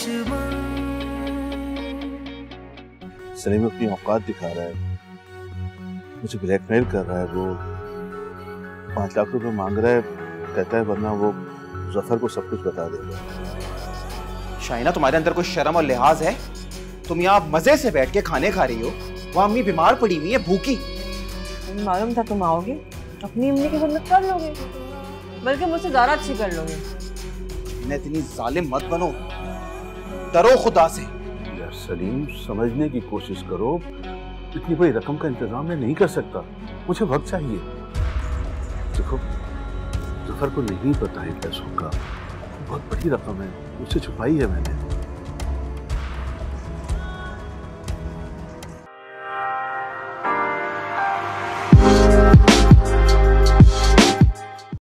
सलीम अपनी औकात दिखा रहा है, मुझे ब्लैकमेल कर रहा है। वो 5 लाख रुपए मांग रहा है, कहता है वरना वो जफर को सब कुछ बता देगा। शाइना, तुम्हारे अंदर कोई शर्म और लिहाज है? तुम यहाँ मजे से बैठ के खाने खा रही हो, वहाँ अम्मी बीमार पड़ी हुई है, भूखी। मुझे मालूम था तुम आओगे, अपनी अम्मी की खिदमत कर लोगे, बल्कि मुझसे ज्यादा अच्छी कर लोगे। इन्हें इतनी जालिम मत बनो, डरो खुदा से। यार सलीम, समझने की कोशिश करो, इतनी बड़ी रकम का इंतजाम मैं नहीं कर सकता, मुझे वक्त चाहिए। देखो, जफर को नहीं पता है पैसों का, बहुत बड़ी रकम है, उससे छुपाई है मैंने।